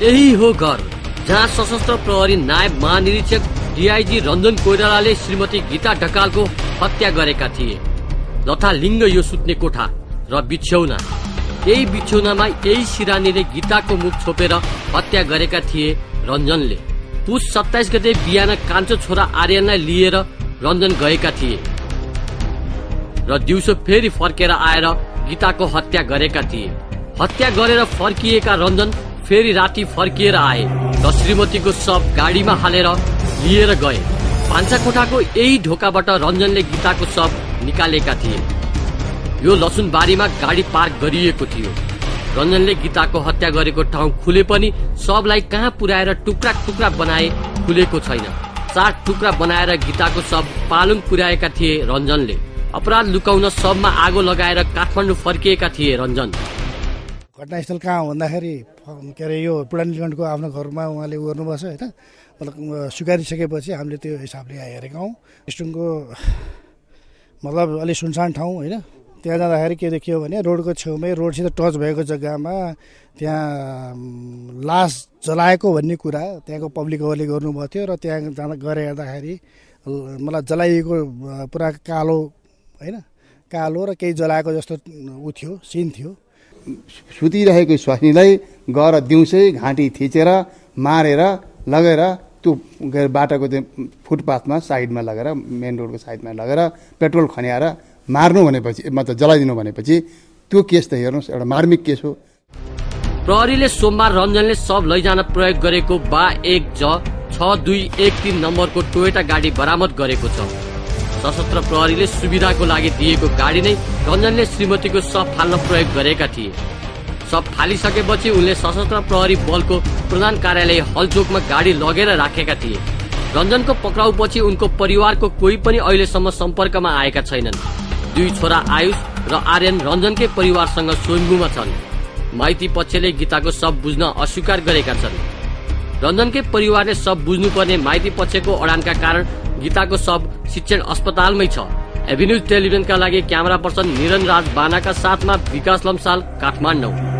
यही हो घर जहाँ सशस्त्र प्रहरी नायब महानिरीक्षक डीआईजी रञ्जन कोइरालाले श्रीमती गीता ढकालको हत्या गरेका थिए। लथा लिङ्ग यो सुत्ने कोठा र बिछ्यौना, यही बिछ्यौनामा यही सिरानीले गीताको मुख छोपेर हत्या गरेका थिए रञ्जनले। पुस 27 गते बिहान कान्छो छोरा आर्यनलाई लिएर रञ्जन गएका थिए र दिउँसो फेरि फर्केर आएर गीताको हत्या गरेका थिए। हत्या गरेर फर्किएका रञ्जन फेरि राति फर्किएर आए र श्रीमतीको शव गाडीमा हालेर लिएर गए। भान्सा कोठाको यही ढोकाबाट रञ्जनले गीताको शव निकालेका थिए। यो लसुनबारीमा गाडी पार्क गरिएको थियो। रञ्जनले गीताको हत्या गरेको ठाउँ खुले पनि शवलाई कहाँ पुर्याएर टुक्रा टुक्रा बनाए खुलेको छैन। 4 टुक्रा बनाएर गीताको शव पालुङ पुर्याएका थिए रञ्जनले। अपराध लुकाउन शवमा आगो लगाएर काठमाडौँ फर्किएका थिए रञ्जन। घटनास्थल कहाँ हो भन्दाखेरि के अरे यो पुरानीगण्डको आफ्नो घरमा उहाँले गर्नुपर्छ होइन, मतलब स्वीकारिसकेपछि हामीले त्यो हिसाबले हेरेका हौँ। स्टुङको मतलब अलि सुनसान ठाउँ होइन, त्यहाँ जाँदाखेरि के देखियो भने रोडको छेउमै रोडसित टच भएको जग्गामा त्यहाँ लास जलाएको भन्ने कुरा त्यहाँको पब्लिकहरूले गर्नुभएको थियो र त्यहाँ जाँदा गएर हेर्दाखेरि मतलब जलाइएको पुरा कालो होइन, कालो र केही जलाएको जस्तो ऊ थियो, सिन थियो। सुतिरहेको स्वास्नीलाई गएर दिउँसै घाँटी थिचेर मारेर लगेर त्यो बाटोको त्यो फुटपाथमा साइडमा लगेर मेन रोडको साइडमा लगेर पेट्रोल खन्याएर मार्नु भनेपछि मतलब जलाइदिनु भनेपछि त्यो केस त हेर्नुहोस् एउटा मार्मिक केस हो। प्रहरीले सोमबार रञ्जनले शव लैजान प्रयोग गरेको BA6213 नम्बरको टोयोटा गाडी बरामद गरेको छ। सशस्त्र प्रहरीले सुविधाको लागि दिएको गाडी नै रञ्जनले श्रीमतीको शव फाल्न प्रयोग गरेका थिए। शव फालिसकेपछि उनले सशस्त्र प्रहरी बलको प्रधान कार्यालय हलचोकमा गाडी लगेर राखेका थिए। रञ्जनको पक्राउपछि उनको परिवारको कोही पनि अहिलेसम्म सम्पर्कमा आएका छैनन्। 2 छोरा आयुष र आर्यन रञ्जनकै परिवारसँग स्वयम्भूमा छन्। माइती पक्षले गीताको शव बुझ्न अस्वीकार गरेका छन्। रञ्जनकै परिवारले शव बुझ्नुपर्ने माइती पक्षको अडानका कारण गीताको शव शिक्षण अस्पतालमै छ। एभिन्यूज टेलिभिजनका लागि क्यामेरा पर्सन निरन राज बानाका साथमा विकास लम्साल, काठमाडौँ।